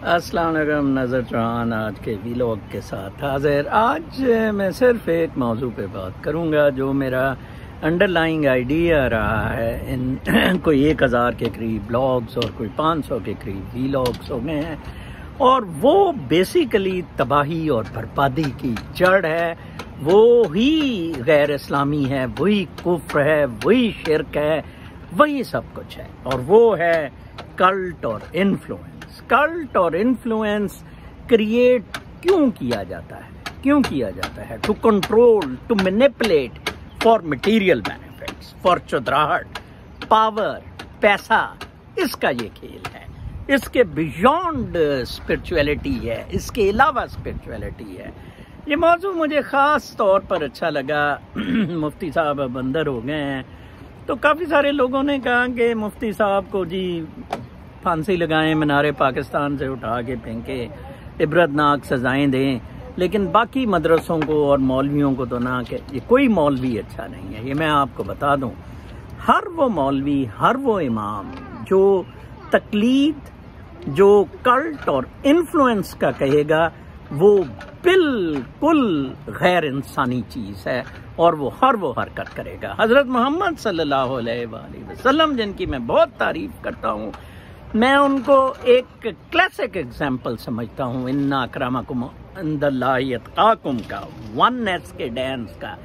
अस्सलाम वालेकुम, नज़र चौहान आज के वीलॉग के साथ हाजिर। आज मैं सिर्फ एक मौजू पे बात करूँगा जो मेरा अंडरलाइंग आइडिया रहा है। इन कोई 1000 के करीब ब्लॉग्स और कोई 500 के करीब वीलॉग्स हो गए हैं, और वो बेसिकली तबाही और बर्बादी की जड़ है। वो ही गैर इस्लामी है, वही कुफ्र है, वही शिरक है, वही सब कुछ है, और वो है कल्ट और इन्फ्लुएंस। कल्ट और इन्फ्लुएंस क्रिएट क्यों किया जाता है? क्यों किया जाता है? To control, to manipulate, for material benefits, for चुदराहट, पावर, पैसा। इसका ये खेल है। इसके बियॉन्ड स्पिरिचुअलिटी है, इसके अलावा स्पिरिचुअलिटी है। ये मौजू मुझे ख़ास तौर पर अच्छा लगा। मुफ्ती साहब अब अंदर हो गए हैं, तो काफ़ी सारे लोगों ने कहा कि मुफ्ती साहब को जी फांसी लगाएं, मीनारे पाकिस्तान से उठा के फेंके, इबरतनाक सजाएं दें, लेकिन बाकी मदरसों को और मौलवियों को तो ना कि ये कोई मौलवी अच्छा नहीं है। ये मैं आपको बता दूं, हर वो मौलवी, हर वो इमाम जो तकलीद, जो कल्ट और इन्फ्लुएंस का कहेगा, वो बिल्कुल गैर इंसानी चीज़ है, और वो हरकत करेगा। हज़रत मोहम्मद सल्लल्लाहु अलैहि वसल्लम, जिनकी मैं बहुत तारीफ करता हूँ, मैं उनको एक क्लासिक एग्जाम्पल समझता हूँ। इन्ना अक्रमकुम इंदल्लाहि अत्काकुम का, वननेस के डांस का।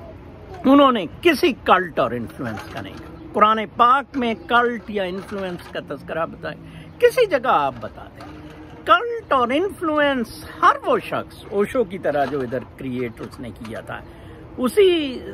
उन्होंने किसी कल्ट और इन्फ्लुएंस का नहीं कहा। कुरान पाक में कल्ट या इन्फ्लुएंस का तज़किरा बताए किसी जगह आप बता दें। कल्ट और इन्फ्लुएंस हर वो शख्स, ओशो की तरह जो इधर क्रिएट उसने किया था, उसी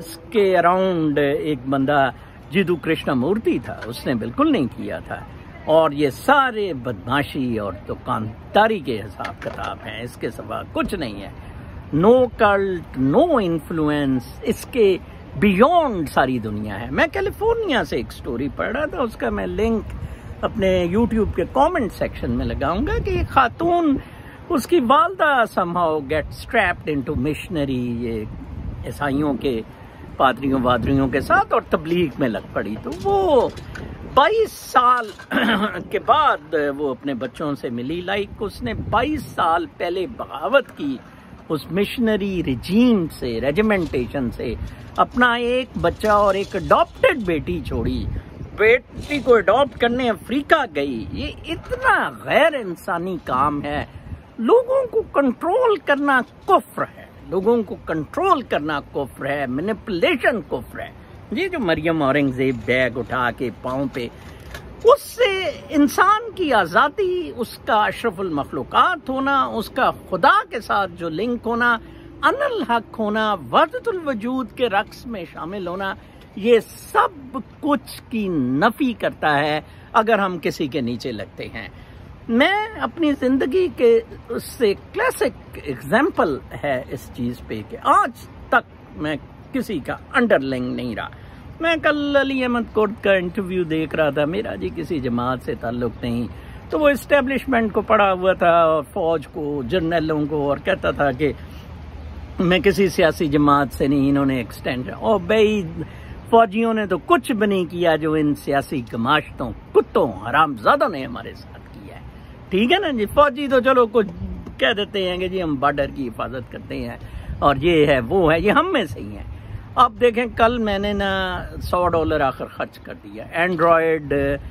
के अराउंड एक बंदा जिदू कृष्णमूर्ति था, उसने बिल्कुल नहीं किया था। और ये सारे बदमाशी और दुकानदारी के हिसाब किताब हैं, इसके सिवा कुछ नहीं है। नो कल्ट, नो इन्फ्लुएंस, इसके बियॉन्ड सारी दुनिया है। मैं कैलिफोर्निया से एक स्टोरी पढ़ रहा था, उसका मैं लिंक अपने YouTube के कमेंट सेक्शन में लगाऊंगा कि एक खातून, उसकी वालदा somehow get strapped into missionary, ये ईसाइयों के पादरियों वादरियों के साथ, और तबलीग में लग पड़ी। तो वो 22 साल के बाद वो अपने बच्चों से मिली। लाइक उसने 22 साल पहले बगावत की उस मिशनरी रिजीम से, रेजिमेंटेशन से, अपना एक बच्चा और एक अडॉप्टेड बेटी छोड़ी। बेटी को अडॉप्ट करने अफ्रीका गई। ये इतना गैर इंसानी काम है। लोगों को कंट्रोल करना कुफ्र है, लोगों को कंट्रोल करना कुफ्र है, मैनिपुलेशन कुफ्र है। ये जो मरियम औरंगजेब बैग उठा के पाँव पे, उससे इंसान की आज़ादी, उसका अशरफुल मखलूक़ात होना, उसका खुदा के साथ जो लिंक होना, अनल हक होना, वहदतुल वजूद के रक्स में शामिल होना, ये सब कुछ की नफी करता है अगर हम किसी के नीचे लगते हैं। मैं अपनी ज़िंदगी के उससे क्लासिक एग्जाम्पल है इस चीज़ पे कि आज तक मैं किसी का अंडरलिंग नहीं रहा। मैं कल अली अहमद कुर्द का इंटरव्यू देख रहा था। मेरा जी किसी जमात से ताल्लुक़ नहीं, तो वो इस्टेब्लिशमेंट को पढ़ा हुआ था, और फ़ौज को, जर्नलों को, और कहता था कि मैं किसी सियासी जमात से नहीं। इन्होंने एक्सटेंड, और भाई फ़ौजियों ने तो कुछ भी नहीं किया जो इन सियासी गमाशतों, कुत्तों, हरामज़ादों ने हमारे साथ किया है। ठीक है ना जी। फ़ौजी तो चलो कुछ कह देते हैं कि जी हम बॉर्डर की हिफाजत करते हैं, और ये है वो है, ये हम में से ही है। अब देखें, कल मैंने ना $100 आखिर खर्च कर दिया। एंड्रॉयड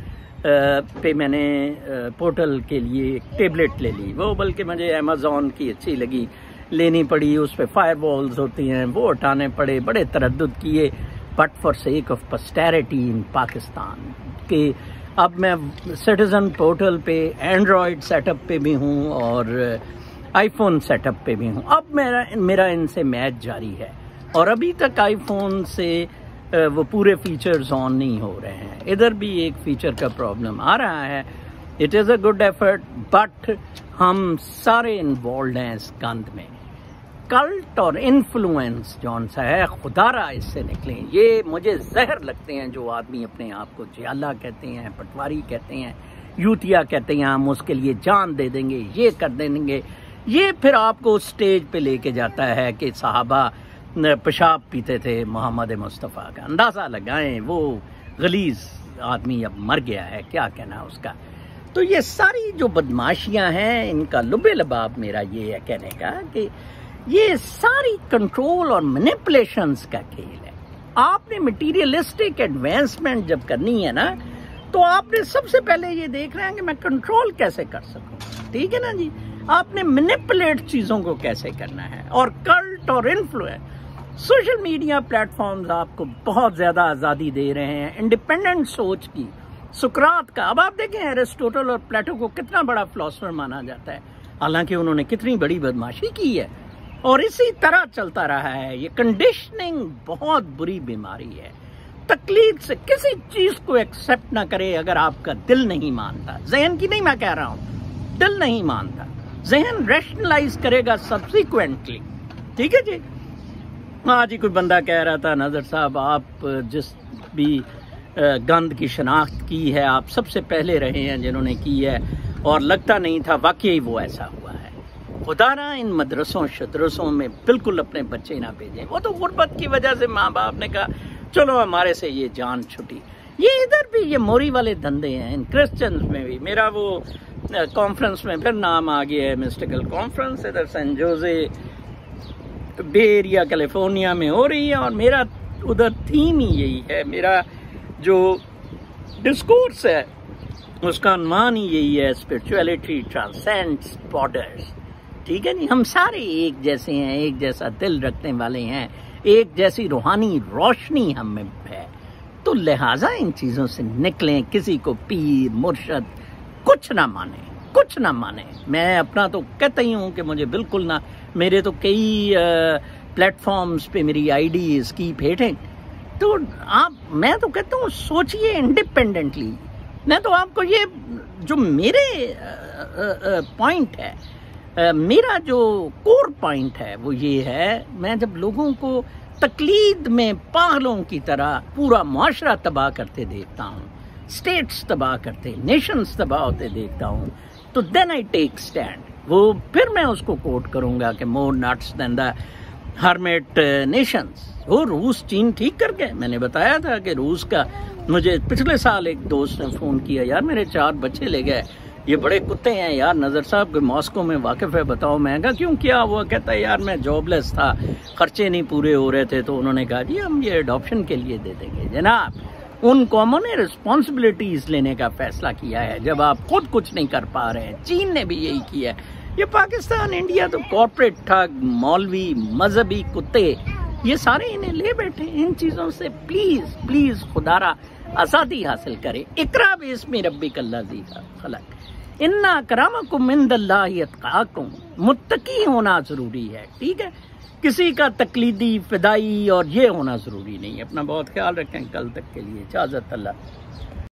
पे मैंने पोर्टल के लिए एक टेबलेट ले ली। वो बल्कि मुझे अमेज़ॉन की अच्छी लगी, लेनी पड़ी। उस पर फायरवॉल्स होती हैं, वो उठाने पड़े, बड़े तरद्दुद किए, but for sake of posterity in Pakistan के अब मैं सिटीज़न पोर्टल पे एंड्रॉयड सेटअप पे भी हूँ और आईफोन सेटअप पे भी हूँ। अब मेरा इनसे मैच जारी है, और अभी तक आईफोन से वो पूरे फीचर्स ऑन नहीं हो रहे हैं। इधर भी एक फीचर का प्रॉब्लम आ रहा है। It is a good effort, but हम सारे इन्वॉल्व हैं इस गंद में। कल्ट और इन्फ्लुएंस जौन सा है, खुदारा इससे निकलें। ये मुझे जहर लगते हैं जो आदमी अपने आप को जियाला कहते हैं, पटवारी कहते हैं, यूतिया कहते हैं, हम उसके लिए जान दे देंगे, ये कर देंगे। ये फिर आपको स्टेज पे लेके जाता है कि साहबा पेशाब पीते थे मोहम्मद मुस्तफ़ा का। अंदाज़ा लगाएं वो गलीज़ आदमी अब मर गया है, क्या कहना उसका। तो ये सारी जो बदमाशियां हैं, इनका लुबे लबाब मेरा ये है कहने का कि ये सारी कंट्रोल और मैनिपुलेशंस का खेल है। आपने मटीरियलिस्टिक एडवांसमेंट जब करनी है ना, तो आपने सबसे पहले ये देखना है कि मैं कंट्रोल कैसे कर सकूं, ठीक है ना जी। आपने मैनिपुलेट चीजों को कैसे करना है, और कल्ट और इन्फ्लुएंस, सोशल मीडिया प्लेटफॉर्म्स आपको बहुत ज्यादा आजादी दे रहे हैं इंडिपेंडेंट सोच की। सुकरात का, अब आप देखें एरिस्टोटल और प्लेटो को कितना बड़ा फिलोसफर माना जाता है, हालांकि उन्होंने कितनी बड़ी बदमाशी की है, और इसी तरह चलता रहा है। ये कंडीशनिंग बहुत बुरी बीमारी है। तकलीफ से किसी चीज को एक्सेप्ट ना करे अगर आपका दिल नहीं मानता, जहन की नहीं मैं कह रहा हूं, दिल नहीं मानता, जहन रैशनलाइज करेगा सब्सिक्वेंटली, ठीक है जी। आज ही कोई बंदा कह रहा था, नजर साहब आप जिस भी गंद की शनाख्त की है, आप सबसे पहले रहे हैं जिन्होंने की है, और लगता नहीं था वाकई वो ऐसा हुआ है। खुदा ना इन मदरसों शदरसों में बिल्कुल अपने बच्चे ना भेजें। वो तो गुर्बत की वजह से माँ बाप ने कहा चलो हमारे से ये जान छुटी। ये इधर भी ये मोरी वाले धंधे हैं, इन क्रिश्चियंस में भी। मेरा वो कॉन्फ्रेंस में फिर नाम आ गया है, मिस्टिकल कॉन्फ्रेंस, इधर San Jose Bay Area California में हो रही है, और मेरा उधर थीम ही यही है। मेरा जो डिस्कोर्स है उसका अनुमान ही यही है, स्पिरिचुअलिटी ट्रांसेंड्स बॉर्डर्स, ठीक है नहीं। हम सारे एक जैसे हैं, एक जैसा दिल रखने वाले हैं, एक जैसी रूहानी रोशनी हम में है। तो लिहाजा इन चीजों से निकलें। किसी को पीर मुर्शद कुछ ना माने, कुछ ना माने। मैं अपना तो कहता ही हूं कि मुझे बिल्कुल ना, मेरे तो कई प्लेटफॉर्म्स पे मेरी आईडी कीप हेटिंग। तो आप, मैं तो कहता हूँ सोचिए इंडिपेंडेंटली। मैं तो आपको ये जो मेरे पॉइंट है, मेरा जो कोर पॉइंट है वो ये है, मैं जब लोगों को तकलीद में पागलों की तरह पूरा मुआशरा तबाह करते देखता हूँ, स्टेट्स तबाह करते, नेशंस तबाह होते देखता हूँ, तो देन आई टेक स्टैंड। वो फिर मैं उसको कोट करूंगा कि more nuts than the hermit nations. वो रूस चीन ठीक कर गए। मैंने बताया था कि रूस का, मुझे पिछले साल एक दोस्त ने फोन किया, यार मेरे 4 बच्चे ले गए, ये बड़े कुत्ते हैं यार, नजर साहब मॉस्को में वाकिफ है, बताओ। मैं कहा क्यों, क्या हुआ? कहता है यार मैं जॉबलेस था, खर्चे नहीं पूरे हो रहे थे, तो उन्होंने कहा जी हम ये अडॉप्शन के लिए दे देंगे। जनाब, उन कौमों ने रिस्पॉन्सिबिलिटीज लेने का फैसला किया है जब आप खुद कुछ नहीं कर पा रहे हैं। चीन ने भी यही किया है। ये पाकिस्तान, इंडिया तो कॉर्पोरेट ठग, मौलवी, मजहबी कुत्ते, ये सारे इन्हें ले बैठे। इन चीजों से प्लीज प्लीज खुदारा आजादी हासिल करे। इकरा बिस्मि रब्बिकल्लज़ी खलक, इन्ना अकरमकुम इंदल्लाहि अत्काकुम। मुत्तकी होना जरूरी है, ठीक है। किसी का तकलीदी, फिदाई और ये होना जरूरी नहीं है। अपना बहुत ख्याल रखें। कल तक के लिए इजाजत, अल्लाह।